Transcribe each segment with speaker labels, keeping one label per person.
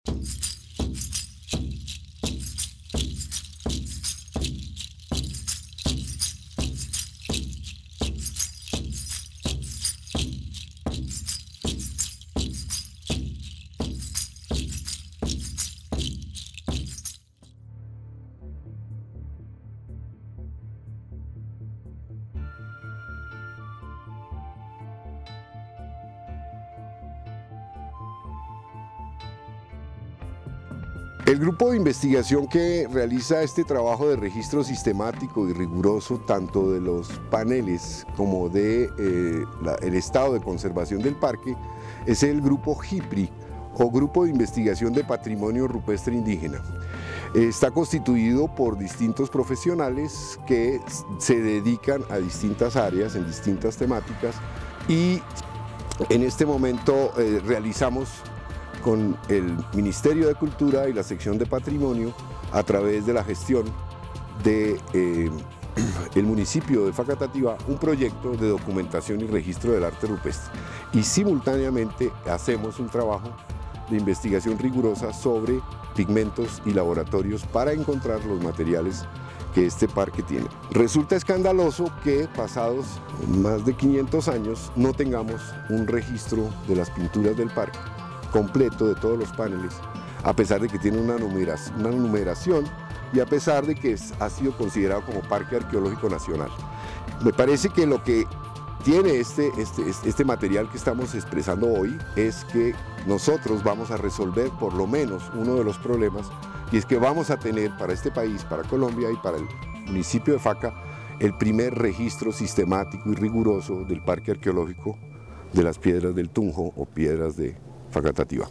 Speaker 1: El grupo de investigación que realiza este trabajo de registro sistemático y riguroso tanto de los paneles como de el estado de conservación del parque es el grupo GIPRI, o Grupo de Investigación de Patrimonio Rupestre Indígena. Está constituido por distintos profesionales que se dedican a distintas áreas, en distintas temáticas, y en este momento realizamos con el Ministerio de Cultura y la sección de Patrimonio, a través de la gestión del municipio de Facatativá, un proyecto de documentación y registro del arte rupestre. Y simultáneamente hacemos un trabajo de investigación rigurosa sobre pigmentos y laboratorios para encontrar los materiales que este parque tiene. Resulta escandaloso que pasados más de 500 años no tengamos un registro de las pinturas del parque completo de todos los paneles, a pesar de que tiene una numeración y a pesar de que ha sido considerado como Parque Arqueológico Nacional. Me parece que lo que tiene este material que estamos expresando hoy es que nosotros vamos a resolver por lo menos uno de los problemas, y es que vamos a tener para este país, para Colombia y para el municipio de Faca, el primer registro sistemático y riguroso del Parque Arqueológico de las Piedras del Tunjo o Piedras de Facatativá.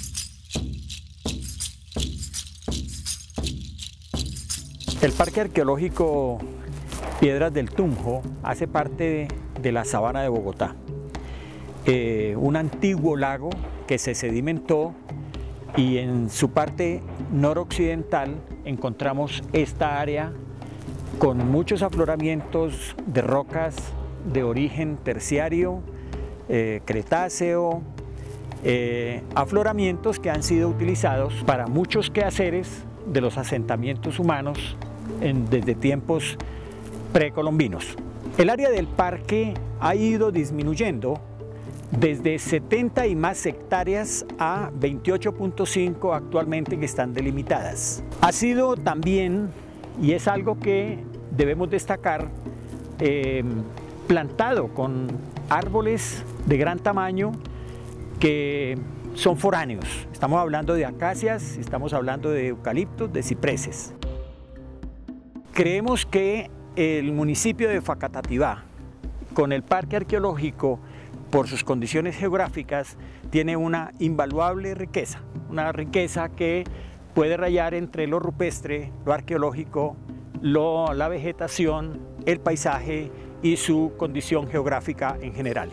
Speaker 2: El Parque Arqueológico Piedras del Tunjo hace parte de la sabana de Bogotá, un antiguo lago que se sedimentó, y en su parte noroccidental encontramos esta área con muchos afloramientos de rocas de origen terciario, cretáceo, afloramientos que han sido utilizados para muchos quehaceres de los asentamientos humanos desde tiempos precolombinos. El área del parque ha ido disminuyendo desde 70 y más hectáreas a 28.5 actualmente que están delimitadas. Ha sido también, y es algo que debemos destacar, plantado con árboles de gran tamaño que son foráneos. Estamos hablando de acacias, estamos hablando de eucaliptos, de cipreses. Creemos que el municipio de Facatativá, con el parque arqueológico, por sus condiciones geográficas, tiene una invaluable riqueza, una riqueza que puede rayar entre lo rupestre, lo arqueológico, la vegetación, el paisaje y su condición geográfica en general.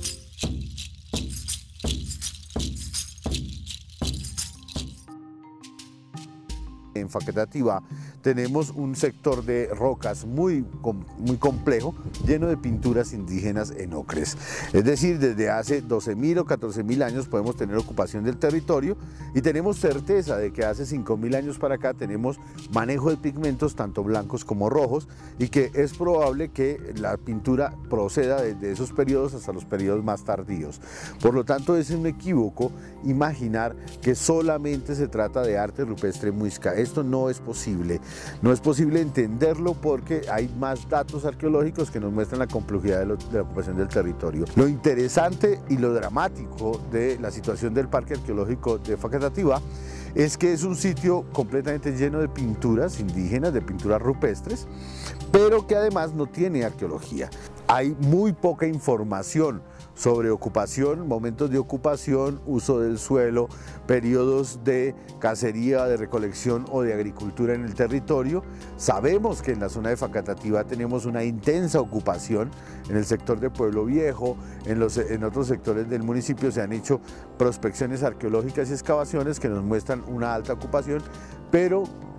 Speaker 3: En Facatativá tenemos un sector de rocas muy complejo, lleno de pinturas indígenas en ocres. Es decir, desde hace 12.000 o 14.000 años podemos tener ocupación del territorio, y tenemos certeza de que hace 5.000 años para acá tenemos manejo de pigmentos tanto blancos como rojos, y que es probable que la pintura proceda desde esos periodos hasta los periodos más tardíos. Por lo tanto, es un equívoco imaginar que solamente se trata de arte rupestre muisca. Esto no es posible. No es posible entenderlo porque hay más datos arqueológicos que nos muestran la complejidad de la ocupación del territorio. Lo interesante y lo dramático de la situación del Parque Arqueológico de Facatativá es que es un sitio completamente lleno de pinturas indígenas, de pinturas rupestres, pero que además no tiene arqueología. Hay muy poca información sobre ocupación, momentos de ocupación, uso del suelo, periodos de cacería, de recolección o de agricultura en el territorio. Sabemos que en la zona de Facatativá tenemos una intensa ocupación en el sector de Pueblo Viejo, en otros sectores del municipio se han hecho prospecciones arqueológicas y excavaciones que nos muestran una alta ocupación, pero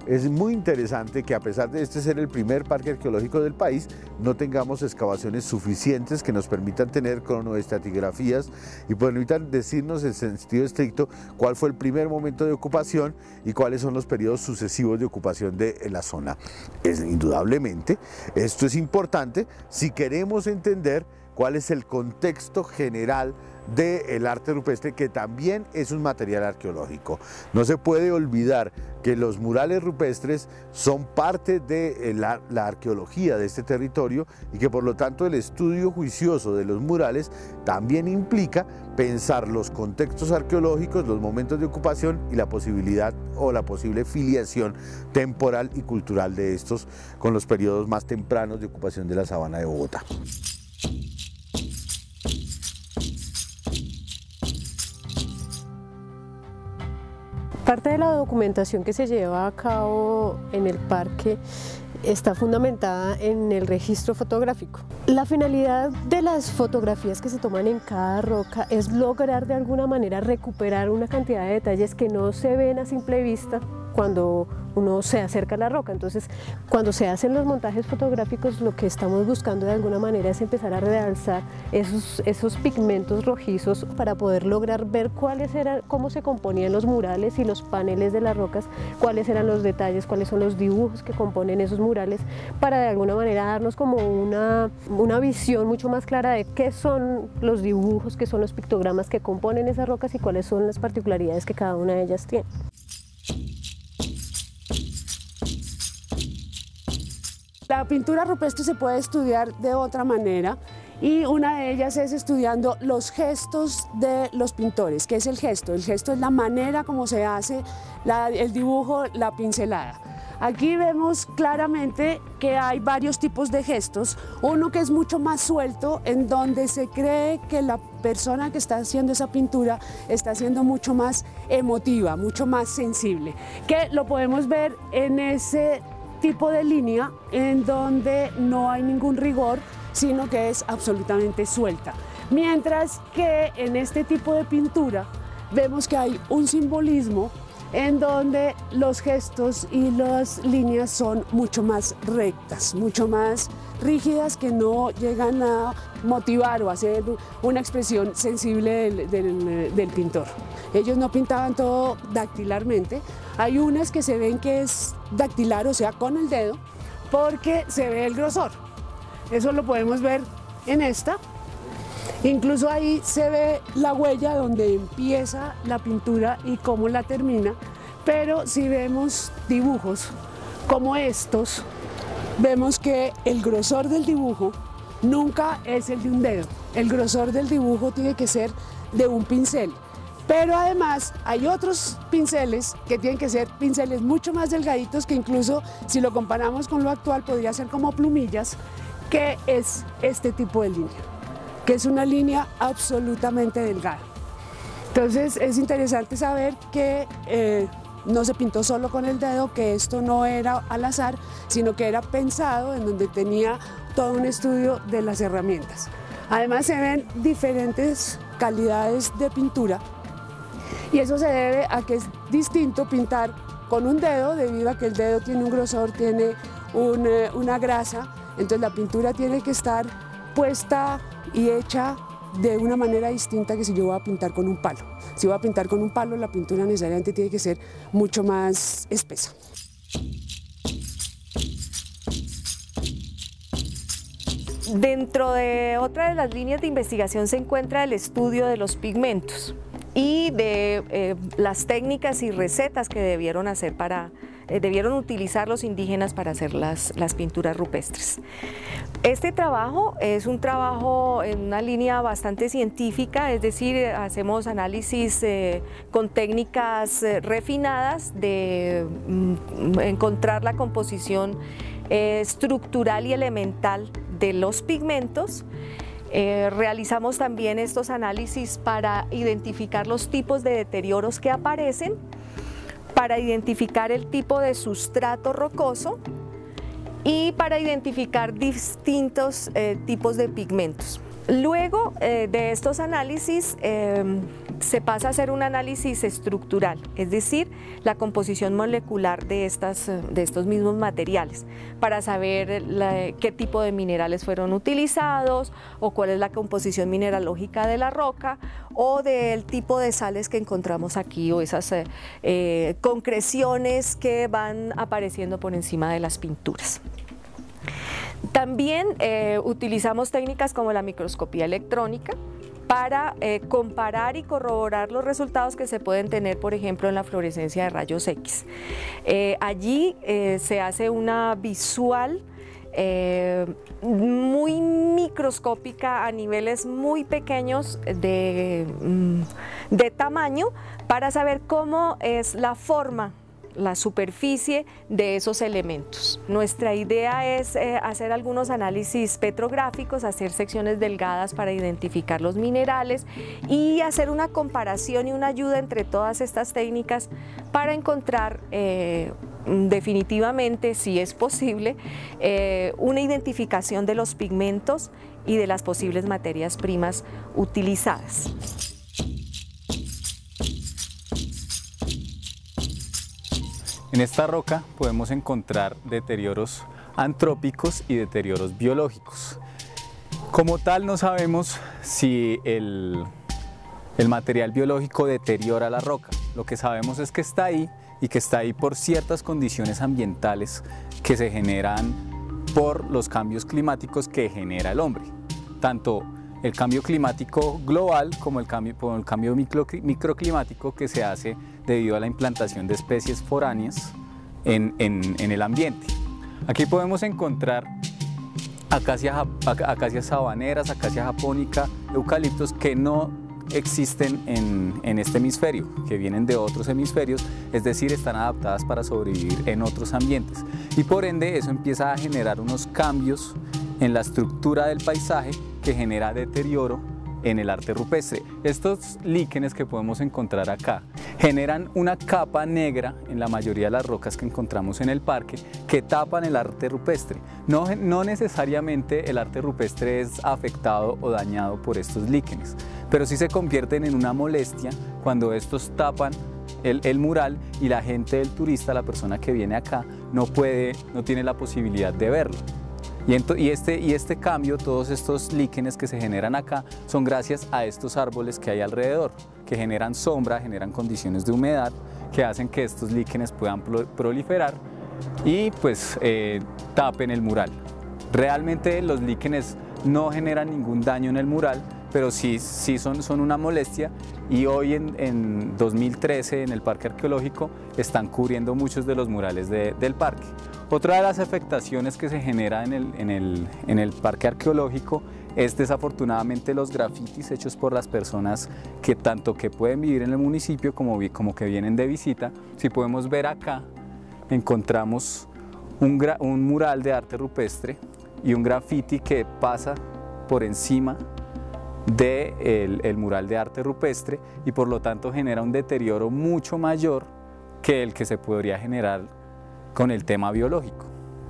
Speaker 3: es muy interesante que a pesar de este ser el primer parque arqueológico del país, no tengamos excavaciones suficientes que nos permitan tener cronoestratigrafías y permitan decirnos en sentido estricto cuál fue el primer momento de ocupación y cuáles son los periodos sucesivos de ocupación de la zona. Indudablemente, esto es importante si queremos entender cuál es el contexto general del arte rupestre, que también es un material arqueológico. No se puede olvidar que los murales rupestres son parte de la arqueología de este territorio y que por lo tanto el estudio juicioso de los murales también implica pensar los contextos arqueológicos, los momentos de ocupación y la posibilidad o la posible filiación temporal y cultural de estos con los periodos más tempranos de ocupación de la sabana de Bogotá.
Speaker 4: Parte de la documentación que se lleva a cabo en el parque está fundamentada en el registro fotográfico. La finalidad de las fotografías que se toman en cada roca es lograr de alguna manera recuperar una cantidad de detalles que no se ven a simple vista cuando uno se acerca a la roca. Entonces, cuando se hacen los montajes fotográficos, lo que estamos buscando de alguna manera es empezar a realzar esos pigmentos rojizos para poder lograr ver cómo se componían los murales y los paneles de las rocas, cuáles eran los detalles, cuáles son los dibujos que componen esos murales, para de alguna manera darnos como una visión mucho más clara de qué son los dibujos, qué son los pictogramas que componen esas rocas y cuáles son las particularidades que cada una de ellas tiene.
Speaker 5: La pintura rupestre se puede estudiar de otra manera y una de ellas es estudiando los gestos de los pintores. ¿Qué es el gesto? El gesto es la manera como se hace el dibujo, la pincelada. Aquí vemos claramente que hay varios tipos de gestos, uno que es mucho más suelto, en donde se cree que la persona que está haciendo esa pintura está siendo mucho más emotiva, mucho más sensible, que lo podemos ver en ese tipo de línea en donde no hay ningún rigor, sino que es absolutamente suelta. Mientras que en este tipo de pintura vemos que hay un simbolismo en donde los gestos y las líneas son mucho más rectas, mucho más rígidas, que no llegan a motivar o hacer una expresión sensible del pintor. Ellos no pintaban todo dactilarmente. Hay unas que se ven que es dactilar, o sea, con el dedo, porque se ve el grosor. Eso lo podemos ver en esta. Incluso ahí se ve la huella donde empieza la pintura y cómo la termina, pero si vemos dibujos como estos, vemos que el grosor del dibujo nunca es el de un dedo. El grosor del dibujo tiene que ser de un pincel, pero además hay otros pinceles que tienen que ser pinceles mucho más delgaditos, que incluso si lo comparamos con lo actual podría ser como plumillas, que es este tipo de línea, que es una línea absolutamente delgada. Entonces es interesante saber que no se pintó solo con el dedo, que esto no era al azar, sino que era pensado, en donde tenía todo un estudio de las herramientas. Además se ven diferentes calidades de pintura y eso se debe a que es distinto pintar con un dedo, debido a que el dedo tiene un grosor, tiene una grasa, entonces la pintura tiene que estar puesta y hecha de una manera distinta que si yo voy a pintar con un palo. Si voy a pintar con un palo, la pintura necesariamente tiene que ser mucho más espesa.
Speaker 6: Dentro de otra de las líneas de investigación se encuentra el estudio de los pigmentos y de las técnicas y recetas que debieron utilizar los indígenas para hacer las pinturas rupestres. Este trabajo es un trabajo en una línea bastante científica, es decir, hacemos análisis con técnicas refinadas de encontrar la composición estructural y elemental de los pigmentos. Realizamos también estos análisis para identificar los tipos de deterioros que aparecen, para identificar el tipo de sustrato rocoso y para identificar distintos tipos de pigmentos. Luego de estos análisis se pasa a hacer un análisis estructural, es decir, la composición molecular de estos mismos materiales, para saber qué tipo de minerales fueron utilizados o cuál es la composición mineralógica de la roca o del tipo de sales que encontramos aquí o esas concreciones que van apareciendo por encima de las pinturas. También utilizamos técnicas como la microscopía electrónica para comparar y corroborar los resultados que se pueden tener, por ejemplo, en la fluorescencia de rayos X. Allí se hace una visual muy microscópica a niveles muy pequeños de tamaño para saber cómo es la forma, la superficie de esos elementos. Nuestra idea es hacer algunos análisis petrográficos, hacer secciones delgadas para identificar los minerales y hacer una comparación y una ayuda entre todas estas técnicas para encontrar definitivamente, si es posible, una identificación de los pigmentos y de las posibles materias primas utilizadas.
Speaker 7: En esta roca podemos encontrar deterioros antrópicos y deterioros biológicos. Como tal, no sabemos si el material biológico deteriora la roca. Lo que sabemos es que está ahí y que está ahí por ciertas condiciones ambientales que se generan por los cambios climáticos que genera el hombre. Tanto el cambio climático global como el cambio microclimático que se hace debido a la implantación de especies foráneas en el ambiente. Aquí podemos encontrar acacias sabaneras, acacia japónica, eucaliptos que no existen en este hemisferio, que vienen de otros hemisferios, es decir, están adaptadas para sobrevivir en otros ambientes. Y por ende eso empieza a generar unos cambios en la estructura del paisaje que genera deterioro en el arte rupestre. Estos líquenes que podemos encontrar acá generan una capa negra en la mayoría de las rocas que encontramos en el parque que tapan el arte rupestre. No necesariamente el arte rupestre es afectado o dañado por estos líquenes, pero sí se convierten en una molestia cuando estos tapan el mural y la gente del turista, la persona que viene acá, no tiene la posibilidad de verlo. Y este cambio, todos estos líquenes que se generan acá, son gracias a estos árboles que hay alrededor, que generan sombra, generan condiciones de humedad, que hacen que estos líquenes puedan proliferar y pues tapen el mural. Realmente los líquenes no generan ningún daño en el mural, pero sí son una molestia, y hoy en 2013 en el parque arqueológico están cubriendo muchos de los murales del parque. Otra de las afectaciones que se genera en el parque arqueológico es desafortunadamente los grafitis hechos por las personas que pueden vivir en el municipio como que vienen de visita. Si podemos ver acá, encontramos un mural de arte rupestre y un grafiti que pasa por encima del mural de arte rupestre y por lo tanto genera un deterioro mucho mayor que el que se podría generar con el tema biológico.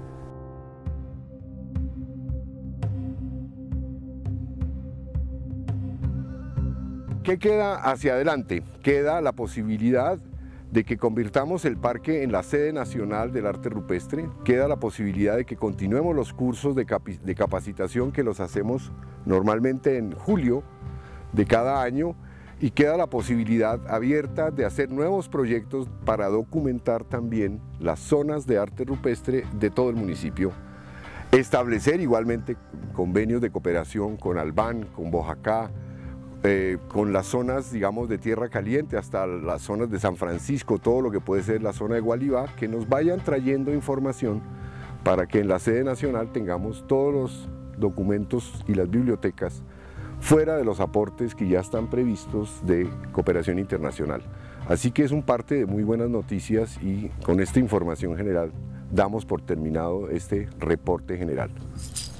Speaker 1: ¿Qué queda hacia adelante? Queda la posibilidad de que convirtamos el parque en la sede nacional del arte rupestre, queda la posibilidad de que continuemos los cursos de capacitación que los hacemos normalmente en julio de cada año, y queda la posibilidad abierta de hacer nuevos proyectos para documentar también las zonas de arte rupestre de todo el municipio, establecer igualmente convenios de cooperación con Albán, con Boyacá, con las zonas, digamos, de Tierra Caliente hasta las zonas de San Francisco, todo lo que puede ser la zona de Gualibá, que nos vayan trayendo información para que en la sede nacional tengamos todos los documentos y las bibliotecas fuera de los aportes que ya están previstos de cooperación internacional. Así que es un parte de muy buenas noticias, y con esta información general damos por terminado este reporte general.